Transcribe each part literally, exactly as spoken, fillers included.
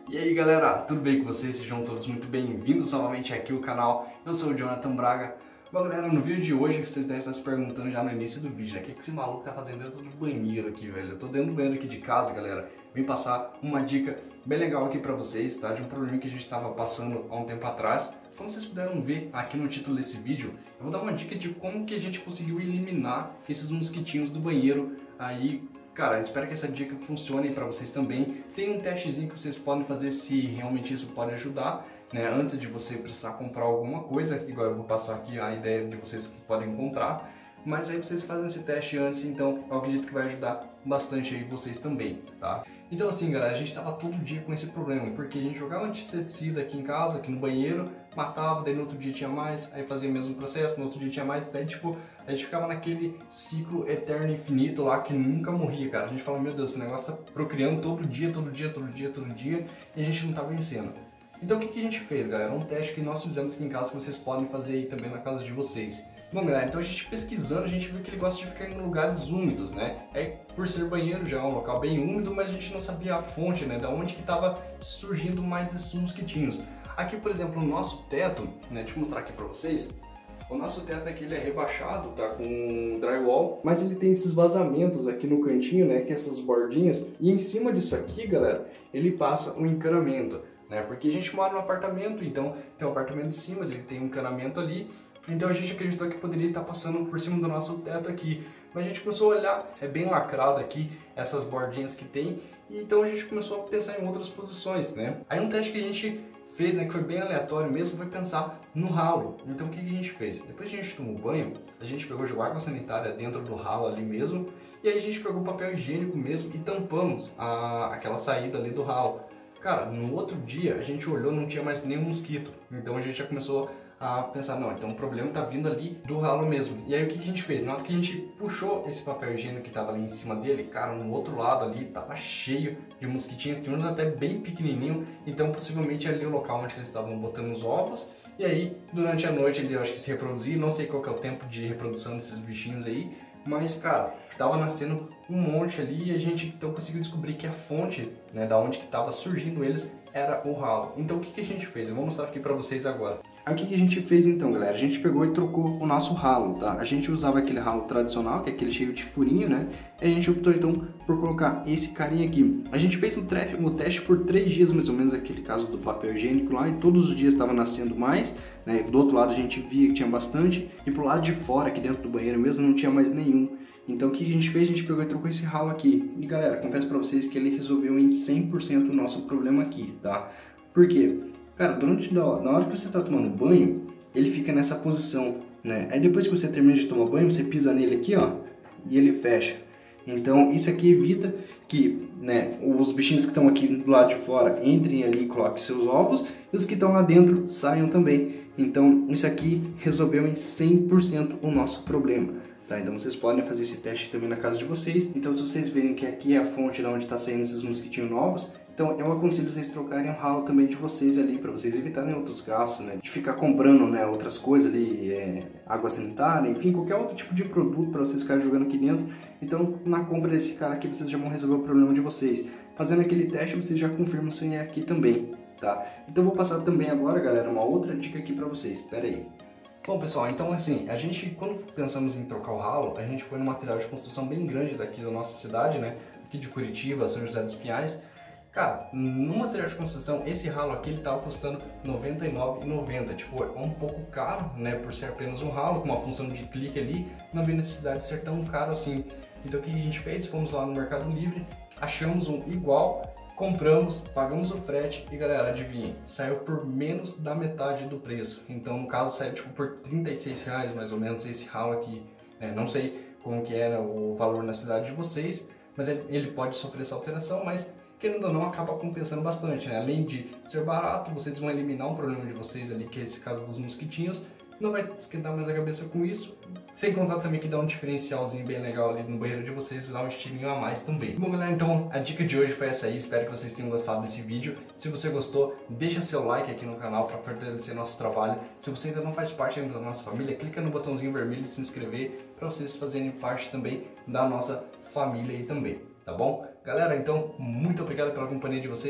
E aí galera, tudo bem com vocês? Sejam todos muito bem-vindos novamente aqui ao canal. Eu sou o Jonathan Braga. Bom galera, no vídeo de hoje vocês devem estar se perguntando já no início do vídeo, né? O que esse maluco tá fazendo dentro do banheiro aqui, velho? Eu tô dentro do banheiro aqui de casa, galera. Vim passar uma dica bem legal aqui pra vocês, tá? De um problema que a gente tava passando há um tempo atrás. Como vocês puderam ver aqui no título desse vídeo, eu vou dar uma dica de como que a gente conseguiu eliminar esses mosquitinhos do banheiro aí. Cara, espero que essa dica funcione para vocês também. Tem um testezinho que vocês podem fazer se realmente isso pode ajudar, né? Antes de você precisar comprar alguma coisa, igual eu vou passar aqui a ideia de vocês que podem encontrar. Mas aí vocês fazem esse teste antes, então eu acredito que vai ajudar bastante aí vocês também, tá? Então assim, galera, a gente tava todo dia com esse problema, porque a gente jogava inseticida aqui em casa, aqui no banheiro, matava, daí no outro dia tinha mais, aí fazia o mesmo processo, no outro dia tinha mais, daí tipo, a gente ficava naquele ciclo eterno e infinito lá que nunca morria, cara. A gente fala, meu Deus, esse negócio tá procriando todo dia, todo dia, todo dia, todo dia, e a gente não tá vencendo. Então o que, que a gente fez, galera? Um teste que nós fizemos aqui em casa, que vocês podem fazer aí também na casa de vocês. Bom, galera, então a gente pesquisando, a gente viu que ele gosta de ficar em lugares úmidos, né? É, por ser banheiro já é um local bem úmido, mas a gente não sabia a fonte, né? Da onde que tava surgindo mais esses mosquitinhos. Aqui, por exemplo, o nosso teto, né? Deixa eu mostrar aqui pra vocês. O nosso teto aqui ele é rebaixado, tá com drywall, mas ele tem esses vazamentos aqui no cantinho, né? Que é essas bordinhas. E em cima disso aqui, galera, ele passa um encanamento, né? Porque a gente mora num apartamento, então tem um apartamento em cima, ele tem um encanamento ali. Então a gente acreditou que poderia estar passando por cima do nosso teto aqui. Mas a gente começou a olhar, é bem lacrado aqui, essas bordinhas que tem. E então a gente começou a pensar em outras posições, né? Aí um teste que a gente fez, né, que foi bem aleatório mesmo, foi pensar no ralo. Então o que, que a gente fez? Depois que a gente tomou banho, a gente pegou, jogou água sanitária dentro do ralo ali mesmo. E aí a gente pegou papel higiênico mesmo e tampamos a, aquela saída ali do ralo. Cara, no outro dia a gente olhou, não tinha mais nenhum mosquito. Então a gente já começou a pensar, não, então o problema tá vindo ali do ralo mesmo. E aí o que, que a gente fez? Na hora que a gente puxou esse papel higiênico que tava ali em cima dele, cara, no outro lado ali tava cheio de mosquitinhos, tinha uns até bem pequenininho, então possivelmente ali o local onde eles estavam botando os ovos. E aí, durante a noite ele, eu acho que se reproduzir, não sei qual que é o tempo de reprodução desses bichinhos aí, mas, cara, tava nascendo um monte ali e a gente então conseguiu descobrir que a fonte, né, da onde que tava surgindo eles era o ralo. Então o que, que a gente fez? Eu vou mostrar aqui pra vocês agora. Aí o que, que a gente fez então, galera? A gente pegou e trocou o nosso ralo, tá? A gente usava aquele ralo tradicional, que é aquele cheio de furinho, né? E a gente optou então por colocar esse carinha aqui. A gente fez um, um teste por três dias mais ou menos, aquele caso do papel higiênico lá, e todos os dias estava nascendo mais, né? Do outro lado a gente via que tinha bastante, e pro lado de fora, aqui dentro do banheiro mesmo, não tinha mais nenhum. Então o que a gente fez? A gente pegou e trocou esse ralo aqui. E galera, confesso pra vocês que ele resolveu em cem por cento o nosso problema aqui, tá? Por quê? Cara, durante, na hora que você tá tomando banho, ele fica nessa posição, né? Aí depois que você termina de tomar banho, você pisa nele aqui, ó, e ele fecha. Então isso aqui evita que, né, os bichinhos que estão aqui do lado de fora entrem ali e coloquem seus ovos, e os que estão lá dentro saiam também. Então isso aqui resolveu em cem por cento o nosso problema. Tá, então vocês podem fazer esse teste também na casa de vocês. Então se vocês verem que aqui é a fonte de onde está saindo esses mosquitinhos novos, então eu aconselho vocês trocarem o ralo também de vocês ali, para vocês evitarem outros gastos, né? De ficar comprando, né, outras coisas ali, é, água sanitária, enfim, qualquer outro tipo de produto para vocês ficarem jogando aqui dentro. Então na compra desse cara aqui vocês já vão resolver o problema de vocês. Fazendo aquele teste vocês já confirmam se é aqui também, tá? Então eu vou passar também agora, galera, uma outra dica aqui para vocês. Espera aí. Bom pessoal, então assim, a gente quando pensamos em trocar o ralo, a gente foi num material de construção bem grande daqui da nossa cidade, né? Aqui de Curitiba, São José dos Pinhais. Cara, no material de construção, esse ralo aqui ele tava custando noventa e nove reais e noventa centavos. Tipo, é um pouco caro, né? Por ser apenas um ralo, com uma função de clique ali, não havia necessidade de ser tão caro assim. Então o que a gente fez? Fomos lá no Mercado Livre, achamos um igual, compramos, pagamos o frete e galera, adivinhem, saiu por menos da metade do preço. Então no caso saiu tipo por trinta e seis reais mais ou menos esse ralo aqui. É, não sei como que era o valor na cidade de vocês, mas ele pode sofrer essa alteração, mas querendo ou não acaba compensando bastante, né? Além de ser barato, vocês vão eliminar um problema de vocês ali, que é esse caso dos mosquitinhos. Não vai esquentar mais a cabeça com isso, sem contar também que dá um diferencialzinho bem legal ali no banheiro de vocês, dá um estilinho a mais também. Bom galera, então a dica de hoje foi essa aí, espero que vocês tenham gostado desse vídeo. Se você gostou, deixa seu like aqui no canal para fortalecer nosso trabalho. Se você ainda não faz parte ainda da nossa família, clica no botãozinho vermelho de se inscrever para vocês fazerem parte também da nossa família aí também, tá bom? Galera, então muito obrigado pela companhia de vocês,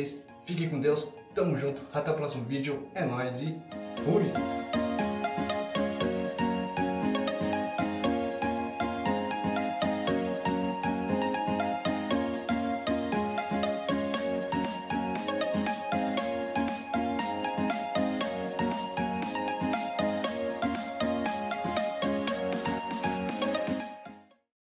Fique com Deus, tamo junto, até o próximo vídeo, é nóis e fui!